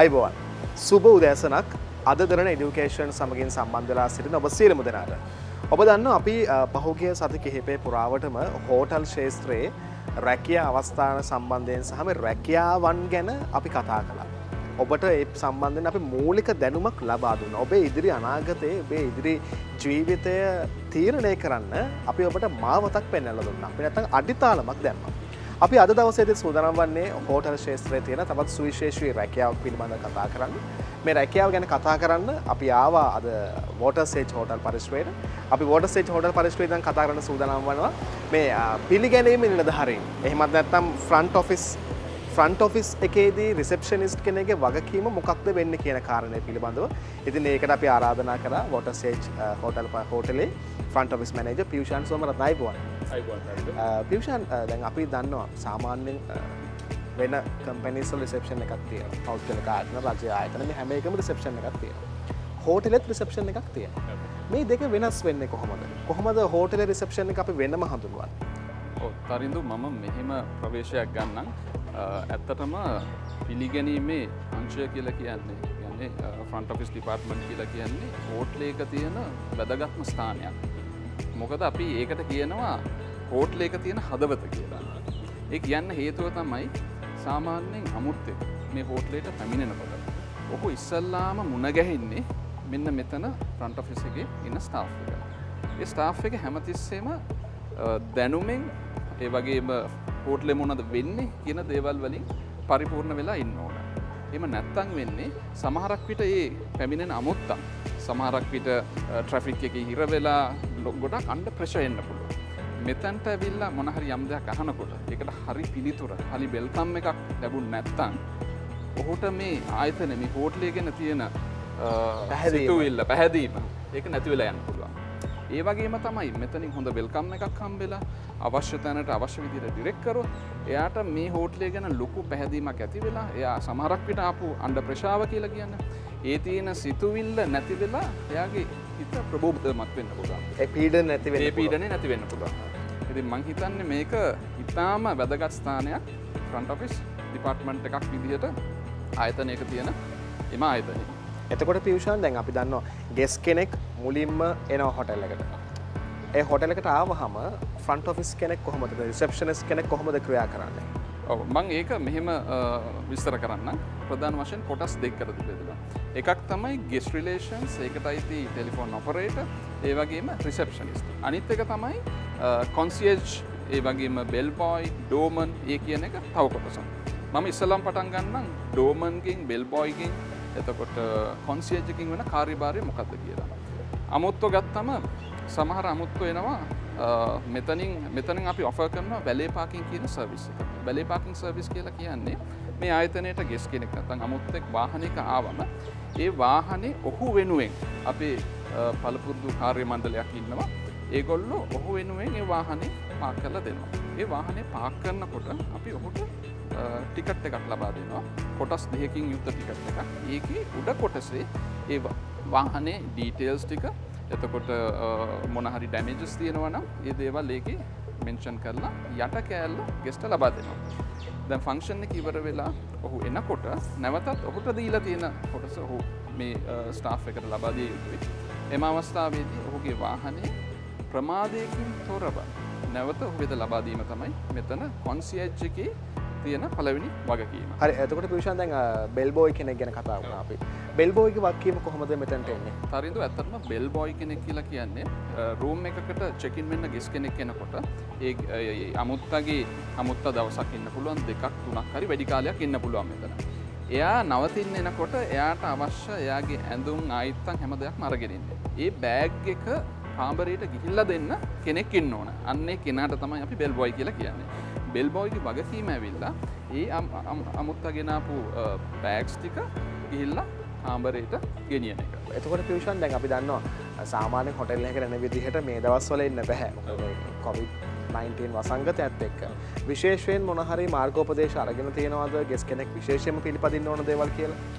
ආයුබෝවන් සුබ උදෑසනක් අද දරන এডুকেෂන් සමගින් සම්බන්ධ වෙලා සිටින ඔබ සියලුම දෙනාට ඔබ දන්නවා අපි පහුගිය සති කිහිපේ පුරාවටම හෝටල් ශාස්ත්‍රයේ රැකියා අවස්ථාන සම්බන්ධයෙන් සහ මේ රැකියාවන් ගැන අපි කතා කළා. ඔබට ඒ සම්බන්ධයෙන් අපි මූලික දැනුමක් ලබා දුන්නා. ඔබේ ඉදිරි අනාගතයේ ඔබේ ඉදිරි ජීවිතය තීරණය කරන්න අපි ඔබට මාවතක් පෙන්වලා දුන්නා. අපි නැත්තම් අඩිතාලමක් දැම්මා. අපි අද දවසේදී සූදානම් වන්නේ හෝටල් ශාස්ත්‍රයේ තියෙන තවත් සුවිශේෂී රැකියාවක් පිළිබඳව කතා කරන්න. මේ රැකියාව ගැන කතා කරන්න අපි ආවා අද වෝටර් සේජ් හෝටල් පරිශ්‍රයට. අපි වෝටර් සේජ් හෝටල් පරිශ්‍රයෙන් දැන් කතා කරන්න සූදානම් වෙනවා මේ පිළිගැනීමේ නිලධාරීන්. එහෙමත් නැත්නම් ෆ්‍රන්ට් ඔෆිස් එකේදී රිසෙප්ෂනිස්ට් කෙනෙක්ගේ වගකීම මොකක්ද වෙන්නේ කියන කාරණය පිළිබඳව. ඉතින් ඒකට අපි ආරාධනා කරා වෝටර් සේජ් හෝටලේ front office manager Piyushan Somaratne අයිබෝන්. පියුෂාන් දැන් අපි දන්නවා සාමාන්‍යයෙන් වෙන කම්පැනිස් වල රිසෙප්ෂන් එකක් තියෙනවා. පෞද්ගලික ආයතන, රාජ්‍ය ආයතන මේ හැම එකම රිසෙප්ෂන් එකක් තියෙනවා. හෝටලෙත් රිසෙප්ෂන් එකක් තියෙනවා. මේ දෙක වෙනස් වෙන්නේ කොහොමද? කොහොමද හෝටලේ රිසෙප්ෂන් එක අපි වෙනම හඳුන්වන්නේ? ඔව් තරින්දු මම මෙහෙම ප්‍රවේශයක් ගන්නම්. ඇත්තටම පිළිගැනීමේ අංශය කියලා කියන්නේ ෆ්‍රන්ට් ඔෆිස් ඩිපාර්ට්මන්ට් කියලා කියන්නේ හෝටලයක තියෙන වැදගත්ම ස්ථානයක්. මොකද අපි ඒකට කියනවා හෝටලයක තියෙන හදවත කියලා. ඒ කියන්න හේතුව තමයි සාමාන්‍යයෙන් අමුත්තෙක් මේ හෝටලයට පැමිණෙනකොට ඔහු ඉස්සල්ලාම මුණ ගැහෙන්නේ මෙන්න මෙතන ෆ්‍රන්ට් ඔෆිස් එකේ ඉන්න ස්ටාෆ් එක. ඒ ස්ටාෆ් එක හැමතිස්සෙම දැනුමෙන් ඒ වගේම හෝටලේ මොනවද වෙන්නේ කියන දේවල් වලින් පරිපූර්ණ වෙලා ඉන්න ඕන. එහෙම නැත්තම් වෙන්නේ සමහරක් විට මේ පැමිණෙන අමුත්තා සමහරක් විට ට්‍රැෆික් එකේ හිර වෙලා ගොඩක් අන්ඩර් ප්‍රෙෂර් එන්න පුළුවන්. මෙතනට ඇවිල්ලා මොන හරි යම් දෙයක් අහනකොට ඒකට හරි පිළිතුර, හරි වෙල්කම් එකක් ලැබුණ නැත්තම් ඔහුට මේ ආයතන මේ හෝටලේ ගැන තියෙන පැහැදීම ඒක නැති වෙලා යන්න පුළුවන්. ඒ වගේම තමයි මෙතනින් හොඳ වෙල්කම් එකක් හම්බෙලා අවශ්‍ය තැනට අවශ්‍ය විදිහට ඩිරෙක්ට් කරොත් එයාට මේ හෝටලේ ගැන ලොකු පැහැදීමක් ඇති වෙලා එයා සමහරක් විට ආපු අnder ප්‍රශාව කියලා කියන්නේ ඒ තියෙන සිතුවිල්ල නැති වෙලා එයාගේ හිත ප්‍රබෝධමත් වෙන්න පුළුවන්. ඒ පීඩන නැති වෙන්න පුළුවන්. ඒ පීඩනේ නැති වෙන්න පුළුවන්. ඉතින් මම හිතන්නේ මේක ඉතාම වැදගත් ස්ථානයක් ෆ්‍රන්ට් ඔෆිස් ඩිපාර්ට්මන්ට් එකක් විදිහට ආයතනයක තියෙන එම ආයතනය. එතකොට පියුෂාන් දැන් අපි දන්නවා ගෙස් කෙනෙක් මුලින්ම එනවා හොටල් එකට. ඒ හොටල් එකට ආවහම ෆ්‍රන්ට් ඔෆිස් කෙනෙක් කොහොමද රිසෙප්ෂනිස්ට් කෙනෙක් කොහොමද ක්‍රියා කරන්නේ? ඔව් මම ඒක මෙහෙම විස්තර කරන්නම්. ප්‍රධාන වශයෙන් කොටස් දෙකකට බෙදලා. එකක් තමයි ගෙස් රිලේෂන්ස්, ඒකට අයිති ටෙලිෆෝන් ඔපරේටර්, ඒ වගේම රිසෙප්ෂනිස්ට්. අනිත් එක තමයි කොන්සියර්ජ්, ඒ වගේම බෙල් බොයි, ඩෝමන් ඒ කියන එක තව කොටසක්. මම ඉස්සෙල්ලාම පටන් ගන්නම් ඩෝමන්ගෙන්, බෙල් බොයිගෙන්, එතකොට කොන්සියර්ජ් එකකින් වෙන කාර්යභාරය මොකක්ද කියලා. අමුත්ව ගත්තම සමහර අමුත්ව එනවා මෙතනින් අපි ඔෆර් කරනවා වැලේ පාකින් කියන සර්විස් එක. වැලේ පාකින් සර්විස් කියලා කියන්නේ මේ ආයතනයට ගෙස් කෙනෙක් නැත්නම් අමුත්තෙක් වාහනයක ආවම ඒ වාහනේ ඔහු වෙනුවෙන් අපේ පළපුරුදු කාර්ය මණ්ඩලයක් ඉන්නවා. ඒගොල්ලෝ ඔහු වෙනුවෙන් ඒ වාහනේ පාක් කරලා දෙනවා. ඒ වාහනේ පාක් කරනකොට අපි ඔහුට ටිකට් එකක් ලබා දෙනවා. කොටස් දෙකකින් යුක්ත ටිකට් එකක්. ඒකේ උඩ කොටසේ ඒ වාහනේ ඩීටේල්ස් ටික, එතකොට මොන හරි ඩැමේජස් තියෙනවා නම් ඒ දේවල් ඒකේ මෙන්ෂන් කරලා යට කෑල්ල ගෙස්ට ලබා දෙනවා. දැන් ෆන්ක්ෂන් එක ඉවර වෙලා ඔහු එනකොට නැවතත් ඔහුට දීලා තියෙන කොටස ඔහු මේ ස්ටාෆ් එකට ලබා දිය යුතුයි. එම අවස්ථාවේදී ඔහුගේ වාහනේ ප්‍රමාදයකින් තොරව නැවත ඔහු වෙත ලබා දීම තමයි මෙතන කොන්සියර්ජ් එකේ තියෙන පළවෙනි වගකීම. හරි එතකොට පියුෂාන් දැන් බෙල් බොයි කෙනෙක් ගැන කතා කරනවා අපි. බෙල් බොයිගේ වගකීම කොහොමද මෙතනට එන්නේ? තරින්දු ඇත්තටම බෙල් බොයි කෙනෙක් කියලා කියන්නේ රූම් එකකට චෙක් ඉන් වෙන්න ගෙස් කෙනෙක් එනකොට ඒ අමුත්තා දවසක් ඉන්න පුළුවන්, දෙකක් තුනක් හරි වැඩි කාලයක් ඉන්න පුළුවන් මෙතන. එයා නවතින්න එනකොට එයාට අවශ්‍ය එයාගේ ඇඳුම් ආයිත්තම් හැම දෙයක්ම අරගෙන ඉන්නේ. ඒ බෑග් එක කාමරයට ගිහිල්ලා දෙන්න කෙනෙක් ඉන්න ඕන. අන්නේ කෙනාට තමයි අපි බෙල් බොයි කියලා කියන්නේ. බෙල් බොයිගේ වගකීම ඇවිල්ලා ඒ අමුත්තා ගෙනාපු බෑග්ස් ටික ගිහිල්ලා කාමරයට ගෙනියන එක. එතකොට පියුෂාන් දැන් අපි දන්නවා සාමාන්‍ය හොටෙල් එකකට එන විදිහට මේ දවස්වල ඉන්න බෑ. COVID-19 වසංගතයත් එක්ක. විශේෂයෙන් මොන හරි මාර්ගෝපදේශ අරගෙන තියෙනවද ගෙස් කෙනෙක් විශේෂයෙන්ම පිළිපදින්න ඕන දේවල් කියලා?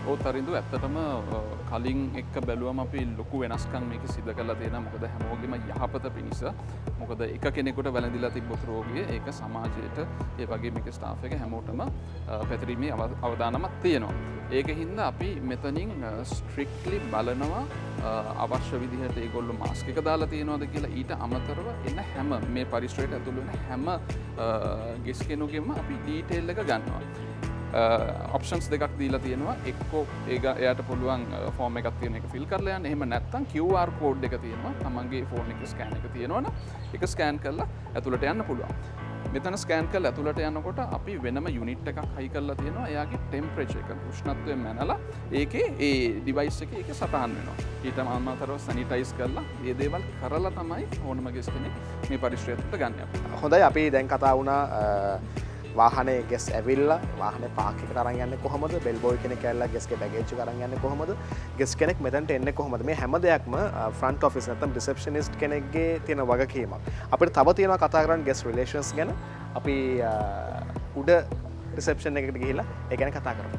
ඔව් තරිඳු ඇත්තටම කලින් එක්ක බැලුවම අපි ලොකු වෙනස්කම් මේක සිද්ධ කරලා තියෙනවා. මොකද හැමෝගෙම යහපත පිණිස. මොකද එක කෙනෙකුට වැළඳිලා තිබ්බොත් රෝගිය ඒක සමාජයට ඒ වගේ මේක ස්ටාෆ් එක හැමෝටම පැතිරීමේ අවදානමක් තියෙනවා. ඒක හින්දා අපි මෙතනින් ස්ට්‍රික්ට්ලි බලනවා අවශ්‍ය විදිහට ඒගොල්ලෝ මාස්ක් එක දාලා තියෙනවද කියලා. ඊට අමතරව එන හැම මේ පරිසරයට ඇතුළු වෙන හැම ගෙස් කෙනෙකුගෙම අපි ඩීටේල් එක ගන්නවා. ඔප්ෂන්ස් දෙකක් දීලා තියෙනවා. එක්කෝ එයාට පුළුවන් ෆෝම් එකක් තියෙන එක ෆිල් කරලා යන්න. එහෙම නැත්නම් QR කෝඩ් එක තියෙනවා. තමන්ගේ ෆෝන් එකේ ස්කෑන් එක තියෙනවනේ. ඒක ස්කෑන් කරලා ඇතුළට යන්න පුළුවන්. මෙතන ස්කෑන් කරලා ඇතුළට යනකොට අපි වෙනම යුනිට් එකක් හයි කරලා තියෙනවා. එයාගේ ටෙම්පරේචර් එක උෂ්ණත්වය මැනලා ඒකේ ඒ ඩිවයිස් එකේ ඒක සටහන් වෙනවා. ඊට අමතරව සැනිටයිස් කරලා මේ දේවල් කරලා තමයි ඕනම ගෙස් කෙනෙක් මේ පරිශ්‍රයට ගන්න අපි. හොඳයි අපි දැන් කතා වුණා වාහනේ ගෙස් ඇවිල්ලා වාහනේ පාක් එකට අරන් යන්නේ කොහොමද? බෙල් බොයි කෙනෙක් ඇවිල්ලා ගෙස්ගේ බැගේජ් එක අරන් යන්නේ කොහොමද? ගෙස් කෙනෙක් මෙතනට එන්නේ කොහොමද? මේ හැම දෙයක්ම ෆ්‍රන්ට් ඔෆිස් නැත්නම් රිසෙප්ෂනිස්ට් කෙනෙක්ගේ තියෙන වගකීමක්. අපිට තව තියෙනවා කතා කරන්න ගෙස් රිලේෂන්ස් ගැන. අපි උඩ රිසෙප්ෂන් එකට ගිහිල්ලා ඒ ගැන කතා කරමු.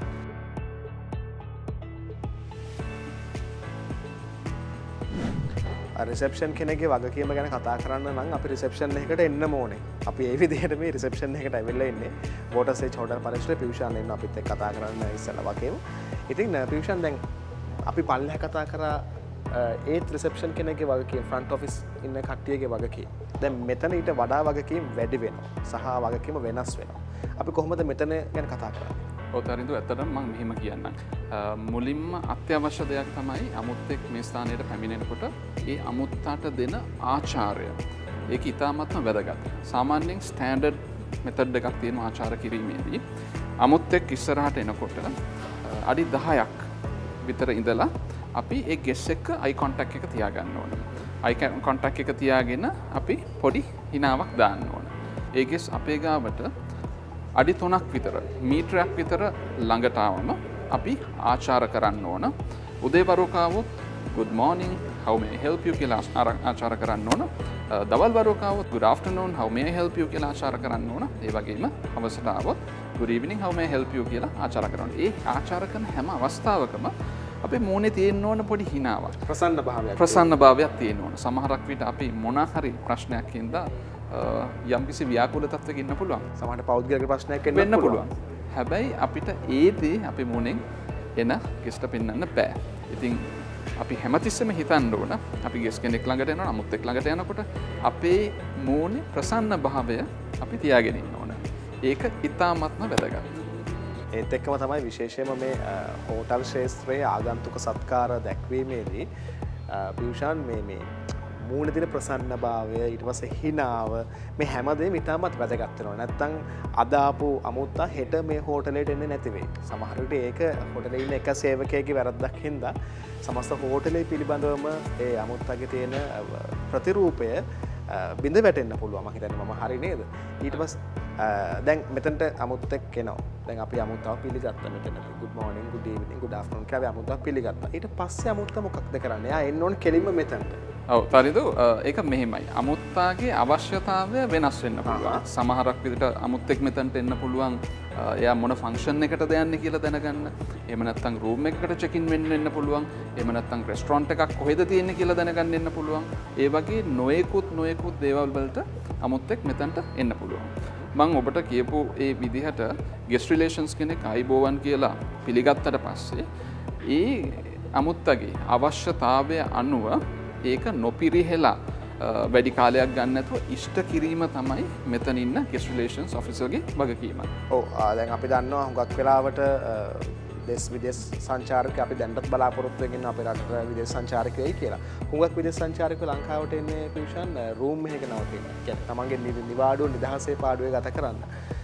රිසෙප්ෂන් කෙනෙක්ගේ වගකීම ගැන කතා කරන්න නම් අපි රිසෙප්ෂන් එකකට එන්න ඕනේ. අපි ඒ විදිහට මේ රිසෙප්ෂන් එකට ඇවිල්ලා ඉන්නේ. වෝටර්සේජ් හෝටල් පරිසරයේ පියුෂාන් ඉන්න අපිත් එක්ක කතා කරන්න ඉස්සලා වගේම. ඉතින් පියුෂාන් දැන් අපි පල්ලෙහා කතා කරා ඒත් රිසෙප්ෂන් කෙනෙක්ගේ වගකීම ෆ්‍රන්ට් ඔෆිස් ඉන්න කට්ටියගේ වගකීම. දැන් මෙතන ඊට වඩා වගකීම් වැඩි වෙනවා. සහ වගකීම වෙනස් වෙනවා. අපි කොහොමද මෙතන ගැන කතා කරන්නේ? ඔතරින්දු ඇත්තටම මම මෙහෙම කියන්නම්. මුලින්ම අත්‍යවශ්‍ය දෙයක් තමයි අමුත්තෙක් මේ ස්ථානයට පැමිණෙනකොට ඒ අමුත්තාට දෙන ආචාරය. ඒක ඉතාමත්ම වැදගත්. සාමාන්‍යයෙන් ස්ටෑන්ඩඩ් මෙතඩ් එකක් තියෙනවා ආචාර කිරීමේදී. අමුත්තෙක් ඉස්සරහට එනකොට අඩි 10ක් විතර ඉඳලා අපි ඒ ගෙස් එක්ක අයි කොන්ටැක්ට් එක තියාගන්න ඕන. අයි කොන්ටැක්ට් එක තියාගෙන අපි පොඩි හිනාවක් දාන්න ඕන. ඒ ගෙස් අපේ ගාවට අඩි 3ක් විතර මීටරයක් විතර ළඟට ආවම අපි ආචාර කරන්න ඕන. උදේ වරුකාවොත් good morning, how may I help you කියලා ආචාර කරන්න ඕන. දවල් වරුකාවොත් good afternoon, how may I help you කියලා ආචාර කරන්න ඕන. ඒ වගේම හවසට ආවොත් good evening, how may I help you කියලා ආචාර කරන්න ඕන. ඒ ආචාර කරන හැම අවස්ථාවකම අපේ මූණේ තියෙන්න ඕන පොඩි හිනාවක්. ප්‍රසන්න භාවයක් තියෙන්න ඕන. සමහරක් විට අපි මොන හරි ප්‍රශ්නයක් හින්දා යම්කිසි ව්‍යාකූල තත්ත්වයක ඉන්න පුළුවන්. සමහරට පෞද්ගලික ප්‍රශ්නයක් වෙන්න පුළුවන්. හැබැයි අපිට ඒ දේ අපේ මුණෙන් එන ගෙස්ට පෙන්වන්න බෑ. ඉතින් අපි හැමතිස්සෙම හිතන්න ඕන අපි ගෙස් කෙනෙක් ළඟට යනවා නමුත් එක් ළඟට යනකොට අපේ මූණේ ප්‍රසන්න භාවය අපි තියාගෙන ඉන්න ඕන. ඒක ඉතාමත්ම වැදගත්. ඒත් එක්කම තමයි විශේෂයෙන්ම මේ හෝටල් ශාස්ත්‍රයේ ආගන්තුක සත්කාර දැක්වීමේදී පියුෂාන් මේ මූණ දින ප්‍රසන්න භාවය ඊට පස්සේ හිනාව මේ හැමදේම ඉතාමත් වැදගත් වෙනවා. නැත්තම් අද ආපු අමුත්තා හෙට මේ හෝටලෙට එන්නේ නැති වෙයි. සමහර විට ඒක හෝටලේ ඉන්න එක සේවකයෙක්ගේ වැරද්දක් හින්දා සමස්ත හෝටලේ පිළිබඳවම ඒ අමුත්තාගේ තියෙන ප්‍රතිරූපය බිඳ වැටෙන්න පුළුවන්. මම හිතන්නේ මම හරි නේද? ඊට පස්සේ දැන් මෙතනට අමුත්තෙක් එනවා. දැන් අපි අමුත්තාව පිළිගත්තා මෙතන. good morning, good evening, good afternoon කියලා අමුත්තාව පිළිගත්තා. ඊට පස්සේ අමුත්තා මොකක්ද කරන්නේ? එයා එන්න ඕන කෙලින්ම මෙතනට. ඔව් තරිදු ඒක මෙහෙමයි. අමුත්තාගේ අවශ්‍යතාවය වෙනස් වෙන්න පුළුවන්. සමහරක් විදිහට අමුත්තෙක් මෙතනට එන්න පුළුවන් එයා මොන ෆන්ක්ෂන් එකටද යන්නේ කියලා දැනගන්න. එහෙම නැත්නම් රූම් එකකට චෙක් ඉන් වෙන්න පුළුවන්. එහෙම නැත්නම් රෙස්ටොරන්ට් එකක් කොහෙද තියෙන්නේ කියලා දැනගන්න එන්න පුළුවන්. ඒ වගේ නොයෙකුත් දේවල් වලට අමුත්තෙක් මෙතනට එන්න පුළුවන්. මම ඔබට කියපු ඒ විදිහට ගෙස්ට් රිලේෂන්ස් කෙනෙක් අයිබෝවන් කියලා පිළිගත්තට පස්සේ ඒ අමුත්තගේ අවශ්‍යතාවය අනුව ඒක නොපිරිහෙලා වැඩි කාලයක් ගන්න නැතුව ඉෂ්ට කිරීම තමයි මෙතන ඉන්න ගෙස්ට් රිලේෂන්ස් ඔෆිසර්ගේ වගකීම. ඔව් දැන් අපි දන්නවා හුඟක් වෙලාවට දෙස් විදේශ සංචාරක අපි දැන්ටත් බලාපොරොත්තු වෙගෙන අපේ රටට විදේශ සංචාරකයෝ වෙයි කියලා. හුඟක් විදේශ සංචාරකයෝ ලංකාවට එන්නේ පියුෂාන් රූම් එකක නවතින. කියන්නේ තමන්ගේ නිවාඩුව නිදහසේ පාඩුවේ ගත කරන්න.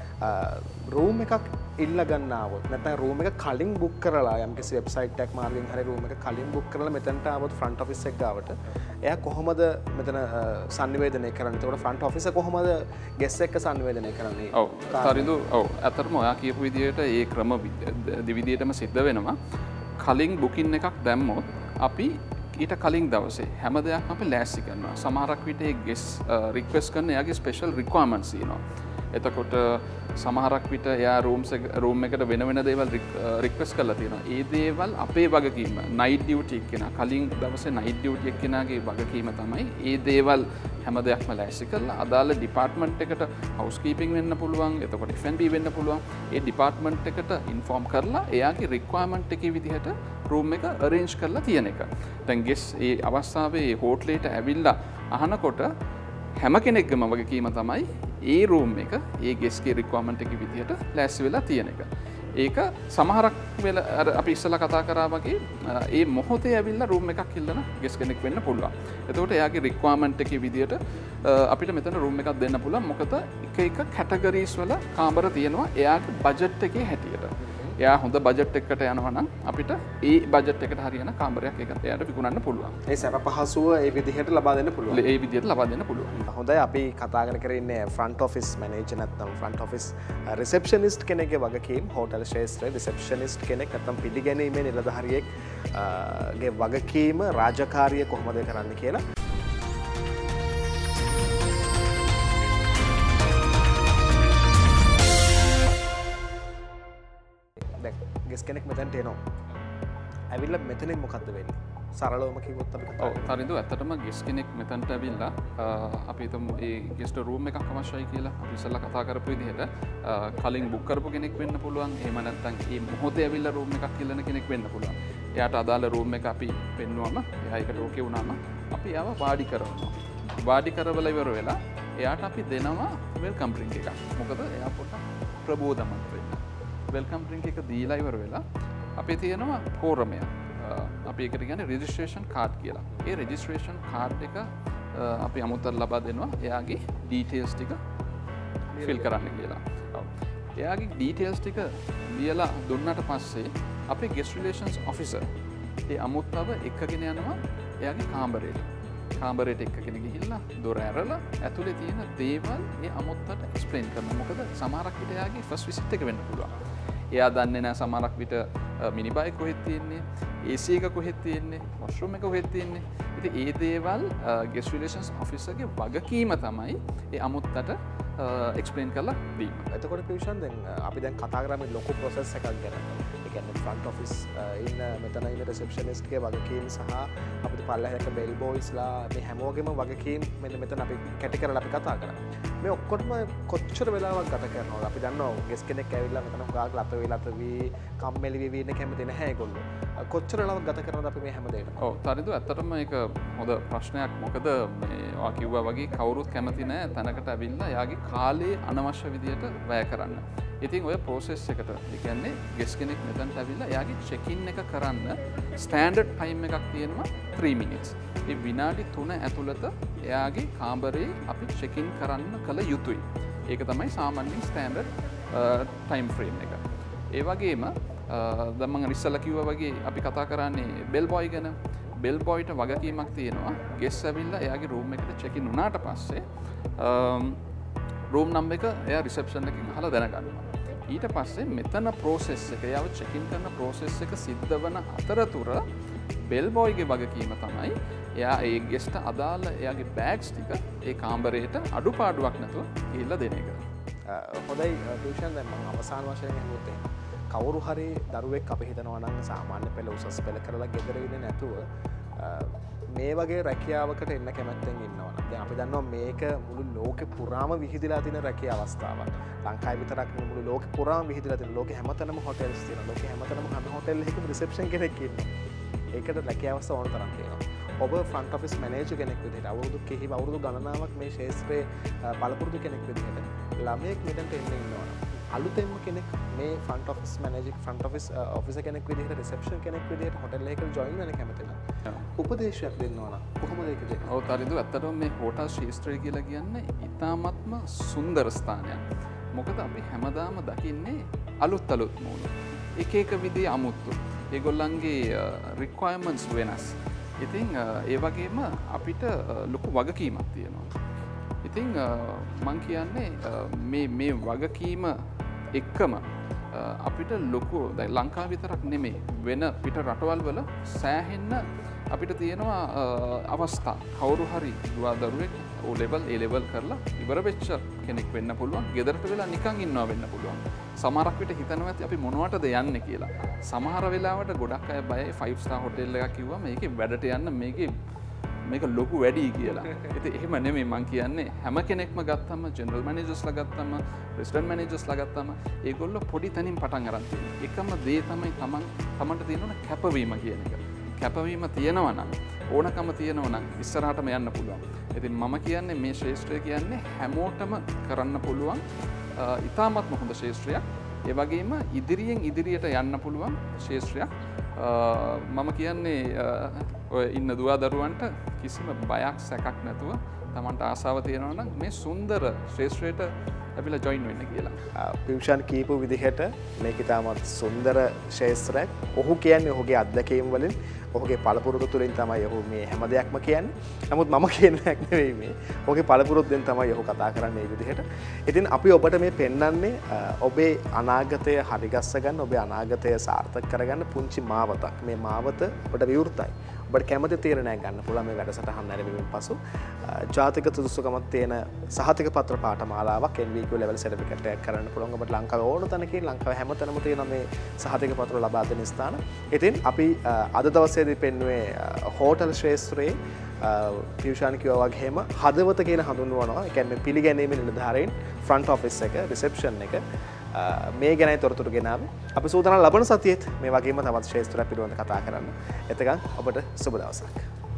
රූම් එකක් ඉල්ල ගන්න ආවොත් නැත්නම් රූම් එක කලින් බුක් කරලා යම්කිසි වෙබ්සයිට් එකක් මාර්ගෙන් හරි රූම් එක කලින් බුක් කරලා මෙතනට ආවොත් ෆ්‍රන්ට් ඔෆිස් එක ගාවට එයා කොහොමද මෙතන සංනිවේදනය කරන්නේ? ඒකට ෆ්‍රන්ට් ඔෆිස් එක කොහොමද ගෙස් එක්ක සංනිවේදනය කරන්නේ? ඔව් තරිදු ඔව් අතරම ඔයා කියපු විදිහට ඒ ක්‍රම දෙවිදිහටම සිද්ධ වෙනවා. කලින් බුකින් එකක් දැම්මොත් අපි ඊට කලින් දවසේ හැම දෙයක්ම අපි ලෑස්ති කරනවා. සමහරක් විට ඒ ගෙස් රික්වෙස්ට් කරන එයාගේ ස්පෙෂල් රික්වයර්මන්ට්ස් තියෙනවා. එතකොට සමහරක් විට එයා රූම් එකට වෙන වෙන දේවල් රික්වෙස්ට් කරලා තියෙනවා. ඒ දේවල් අපේ වගකීම. නයිට් ඩියුටි එක්කෙනා කලින් දවසේ නයිට් ඩියුටි එක්කෙනාගේ වගකීම තමයි ඒ දේවල් හැම දෙයක්ම ලෑස්ති කරලා අදාළ ඩිපාර්ට්මන්ට් එකට හවුස්කීපින් වෙන්න පුළුවන්. එතකොට F&B වෙන්න පුළුවන්. ඒ ඩිපාර්ට්මන්ට් එකට ඉන්ෆෝම් කරලා එයාගේ රික්වයර්මන්ට් එකේ විදිහට රූම් එක අරේන්ජ් කරලා තියෙන එක. දැන් ගෙස් ඒ අවස්ථාවේ හෝටලේට ඇවිල්ලා අහනකොට හැම කෙනෙක්ගම වගකීම තමයි ඒ රූම් එක ඒ ගෙස්ගේ රික්වයර්මන්ට් එකේ විදිහට ලෑස්ති වෙලා තියෙන එක. ඒක සමහරක් වෙලා අපි ඉස්සලා කතා කරා වගේ ඒ මොහොතේ ඇවිල්ලා රූම් එකක් ඉල්ලන ගෙස් කෙනෙක් වෙන්න පුළුවන්. එතකොට එයාගේ රික්වයර්මන්ට් එකේ විදිහට අපිට මෙතන රූම් එකක් දෙන්න පුළුවන්. මොකද එක එක කැටගරීස් වල කාමර තියෙනවා එයාගේ බජට් එකේ හැටියට. එයා හොඳ බජට් එකකට යනවා නම් අපිට ඒ බජට් එකට හරියන කාමරයක් එකක් එයාට විකුණන්න පුළුවන්. ඒ සැප පහසුව ඒ විදිහට ලබා දෙන්න පුළුවන්. ඒ විදිහට ලබා දෙන්න පුළුවන්. හොඳයි අපි කතා කරන්නේ ෆ්‍රන්ට් ඔෆිස් මැනේජර් නැත්නම් ෆ්‍රන්ට් ඔෆිස් රිසෙප්ෂනිස්ට් කෙනෙක්ගේ වගකීම් හෝටල් ශාස්ත්‍රයේ රිසෙප්ෂනිස්ට් කෙනෙක් නැත්නම් පිළිගැනීමේ නිලධාරියෙක් ගේ වගකීම රාජකාරිය කොහොමද කරන්නේ කියලා. ගෙස් කෙනෙක් මෙතැන්ට එනවා. ඇවිල්ලා මෙතනින් මොකද්ද වෙන්නේ? සරලවම කිව්වොත් අපි කතා කරමු. හරිද? ඇත්තටම ගෙස් කෙනෙක් මෙතනට ඇවිල්ලා අපි හිතමු ඒ ගෙස්ට රූම් එකක් අවශ්‍යයි කියලා අපි ඉස්සෙල්ලා කතා කරපු විදිහට කලින් බුක් කරපු කෙනෙක් වෙන්න පුළුවන්. එහෙම නැත්නම් මේ මොහොතේ ඇවිල්ලා රූම් එකක් ඉල්ලන කෙනෙක් වෙන්න පුළුවන්. එයාට අදාළ රූම් එක අපි පෙන්වුවම එයා ඒකට ඕකේ වුණාම අපි එයාව වාඩි කරනවා. වාඩි කරවලා ඉවර වෙලා එයාට අපි දෙනවා වෙල්කම් ඩ්‍රින්ක් එකක්. මොකද එයා පොඩ්ඩක් ප්‍රබෝධමත් වෙන්න. වෙල්කම් ඩ්‍රින්ක් එක දීලා ඉවර වෙලා අපේ තියෙනවා ෆෝරමයක්. අපි ඒකට කියන්නේ රෙජිස්ට්‍රේෂන් කාඩ් කියලා. ඒ රෙජිස්ට්‍රේෂන් කාඩ් එක අපි අමුත්තට ලබා දෙනවා එයාගේ ඩීටේල්ස් ටික ෆිල් කරන්න කියලා. එයාගේ ඩීටේල්ස් ටික ලියලා දුන්නට පස්සේ අපේ ගෙස්ට් රිලේෂන්ස් ඔෆිසර් ඒ අමුත්තව එක්කගෙන යනවා එයාගේ කාමරේට. කාමරේට එක්කගෙන ගිහිල්ලා දොර ඇරලා ඇතුලේ තියෙන දේවල් ඒ අමුත්තට එක්ස්ප්ලেইন කරනවා. මොකද සමහරක් විට එයාගේ ෆස්ට් විසිට් එක වෙන්න පුළුවන්. එයා දන්නේ නැහැ සමහරක් විට මිනිබයි කොහෙද තියෙන්නේ, AC එක කොහෙද තියෙන්නේ, වොෂ්රූම් එක කොහෙද තියෙන්නේ. ඉතින් ඒ දේවල් ගෙස්ට් රිලේෂන්ස් ඔෆිසර්ගේ වගකීම තමයි ඒ අමුත්තට එක්ස්ප්ලেইন කරලා දීම. එතකොට පියුෂන් දැන් අපි දැන් කතා කරන්නේ ලොකු ප්‍රොසෙස් එකක් ගැන. ඒ කියන්නේ ෆ්‍රන්ට් ඔෆිස් ඉන්න මෙතන ඉන්න රිසෙප්ෂනිස්ට්ගේ වගකීම් සහ අපිට පල්ලෙහාට බෙල් බොයිස්ලා මේ හැමෝගෙම වගකීම් මෙතන අපි කැටි කරලා අපි කතා කරා. මේ ඔක්කොටම කොච්චර වෙලාවක් ගත කරනවද? අපි දන්නවා ගෙස් කෙනෙක් ඇවිල්ලා මෙතන හුඟක් ලත වෙලත වී කම්මැලි වෙවි ඉන්න කැමති නැහැ ඒගොල්ලෝ. කොච්චර වෙලාවක් ගත කරනවද අපි මේ හැමදේටම? ඔව් තරිදු ඇත්තටම ඒක හොඳ ප්‍රශ්නයක්. මොකද මේ ඔයා කිව්වා වගේ කවුරුත් කැමති නැහැ තැනකට ඇවිල්ලා යාගේ කාලේ අනවශ්‍ය විදියට වැය කරන්න. ඉතින් ඔය ප්‍රොසෙස් එකට ඒ කියන්නේ ගෙස් කෙනෙක් මෙතනට ඇවිල්ලා එයාගේ චෙක් ඉන් එක කරන්න ස්ටෑන්ඩඩ් ටයිම් එකක් තියෙනවා 3 minutes. ඒ විනාඩි 3 ඇතුළත එයාගේ කාමරේ අපි චෙක් ඉන් කරන්න කළ යුතුයි. ඒක තමයි සාමාන්‍යයෙන් ස්ටෑන්ඩඩ් ටයිම් ෆ්‍රේම් එක. ඒ වගේම දැන් මම ඉස්සෙල්ලා කිව්වා වගේ අපි කතා කරන්නේ බෙල් බොයි ගැන. බෙල් බොයිට වගකීමක් තියෙනවා ගෙස් ඇවිල්ලා එයාගේ රූම් එකට චෙක් ඉන් වුණාට පස්සේ රූම් නම්බර් එක එයා රිසෙප්ෂන් එකකින් අහලා දැනගන්නවා. ඊට පස්සේ මෙතන ප්‍රොසෙස් එක එයාව චෙක් ඉන් කරන ප්‍රොසෙස් එක සිද්ධ වන අතරතුර බෙල් බොයිගේ වගකීම තමයි එයා ඒ ගෙස්ට අදාළ එයාගේ බෑග්ස් ටික ඒ කාමරේට අඩුපාඩුවක් නැතුව ගිහිල්ලා දෙන එක. හොඳයි ටියුෂන් දැන් මම අවසාන වශයෙන් අහුවොත් කවුරු හරි දරුවෙක් අපි හිතනවා නම් සාමාන්‍ය පෙළ උසස් පෙළ කරලා ගෙදර ඉන්නේ නැතුව මේ වගේ රැකියාවකට එන්න කැමැත්තෙන් ඉන්නවා නම් දැන් අපි දන්නවා මේක මුළු ලෝකෙ පුරාම විහිදලා තියෙන රැකියා අවස්ථාවක්. ලංකාවේ විතරක් නෙවෙයි මුළු ලෝකෙ පුරාම විහිදලා තියෙන ලෝකෙ හැමතැනම හොටෙල්ස් තියෙනවා. ලෝකෙ හැමතැනම හැම හොටෙල් එකකම රිසෙප්ෂන් කෙනෙක් ඉන්නවා. ඒකට රැකියාව අවස්ථා ඕන තරම් තියෙනවා. ඔබ ෆ්‍රන්ට් ඔෆිස් මැනේජර් කෙනෙක් විදිහට අවුරුදු ගණනාවක් මේ ශාස්ත්‍රයේ පළපුරුදු කෙනෙක් විදිහට ළමයෙක් මෙතනට එන්න ඉන්නවා. අලුතෙන්ම කෙනෙක් මේ front office manager front office officer කෙනෙක් විදිහට රිසෙප්ෂන් කෙනෙක් විදිහට හොටෙල් එකකට ජොයින් වෙන්න කැමති නම් උපදේශයක් දෙන්න ඕන. කොහොමද ඒක දෙන්නේ? ඔව් තරිදු ඇත්තටම මේ හෝටල් ශාස්ත්‍රය කියලා කියන්නේ ඉතාමත්ම සුන්දර ස්ථානයක්. මොකද අපි හැමදාම දකින්නේ අලුත් මූණු. එක එක විදිහේ අමුත්තු. ඒගොල්ලන්ගේ රික්වයර්මන්ට්ස් වෙනස්. ඉතින් ඒ වගේම අපිට ලොකු වගකීමක් තියෙනවා. ඉතින් මං කියන්නේ මේ වගකීම එක්කම අපිට ලොකු ලංකාව විතරක් නෙමේ වෙන පිට රටවල් වල සෑහෙන්න අපිට තියෙනවා අවස්ථා කවුරු හරි දුවා දරුවෙක් O level A level කරලා ඉවර වෙච්ච කෙනෙක් වෙන්න පුළුවන් ගෙදරට වෙලා නිකන් ඉන්නවා වෙන්න පුළුවන් සමහරක් විට හිතනවා ඇති අපි මොනවටද යන්නේ කියලා සමහර වෙලාවට ගොඩක් අය බයයි 5 star hotel එකක් කිව්වම මේකේ වැඩට යන්න මේක ලොකු වැඩි කියලා. ඉතින් එහෙම නෙමෙයි මං කියන්නේ හැම කෙනෙක්ම ගත්තම ජෙනරල් මැනේජර්ස්ලා ගත්තම රෙස්ටොරන්ට් මැනේජර්ස්ලා ගත්තම ඒගොල්ලෝ පොඩි තැනින් පටන් අරන් තියෙනවා. එකම දේ තමයි තමන්ට තියෙන කැපවීම කියන එක. කැපවීම තියෙනවා නම් ඕනකම තියෙනවා නම් ඉස්සරහටම යන්න පුළුවන්. ඉතින් මම කියන්නේ මේ ශාස්ත්‍රය කියන්නේ හැමෝටම කරන්න පුළුවන් ඉතාමත්ම හොඳ ශාස්ත්‍රයක්. ඒ වගේම ඉදිරියට යන්න පුළුවන් ශාස්ත්‍රයක්. මම කියන්නේ ඔය ඉන්න දුවා දරුවන්ට කිසිම බයක් සැකක් නැතුව තමන්ට ආසාව තියෙනවා නම් මේ සුන්දර ශාස්ත්‍රයට ඇවිල්ලා ජොයින් වෙන්න කියලා. පියුෂන් කීපු විදිහට මේක ඉතාමත් සුන්දර ශාස්ත්‍රයක්. ඔහු කියන්නේ ඔහුගේ අත්දැකීම් වලින් ඔහුගේ පළපුරුදු තුළින් තමයි ඔහු මේ හැම දෙයක්ම කියන්නේ. නමුත් මම කියන එක නෙවෙයි මේ. ඔහුගේ පළපුරුද්දෙන් තමයි ඔහු කතා කරන්නේ මේ විදිහට. ඉතින් අපි ඔබට මේ පෙන්වන්නේ ඔබේ අනාගතය හරිගස්ස ගන්න, ඔබේ අනාගතය සාර්ථක කරගන්න පුංචි මාවතක්. මේ මාවත ඔබට විවෘතයි. ඔබට කැමති තීරණයක් ගන්න පුළුවන් මේ වැඩසටහන නැරඹීමෙන් පසු. ජාතික සුදුසුකමක් තියෙන සහතික පත්‍ර පාඨමාලාවක් NVQ level certificate එකක් කරන්න පුළුවන්. ඔබට ලංකාවේ ඕන තැනකින් ලංකාවේ හැමතැනම තියෙන මේ සහතික පත්‍ර ලබා දෙන ස්ථාන. ඉතින් අපි අද දවසේදී පෙන්වුවේ හෝටල් ශාස්ත්‍රයේ පියුෂාන් කිව්වා වගේම හදවත කියන හඳුන්වනවා. ඒ කියන්නේ පිළිගැනීමේ නිලධාරීන් ෆ්‍රන්ට් ඔෆිස් එක රිසෙප්ෂන් එක මේ ගැනයි තොරතුරු ගෙනාවේ. අපි සූදානම් ලබන සතියේත් මේ වගේම තවත් ශාස්ත්‍රයක් පිළිබඳව කතා කරන්න. එතකන් ඔබට සුබ දවසක්.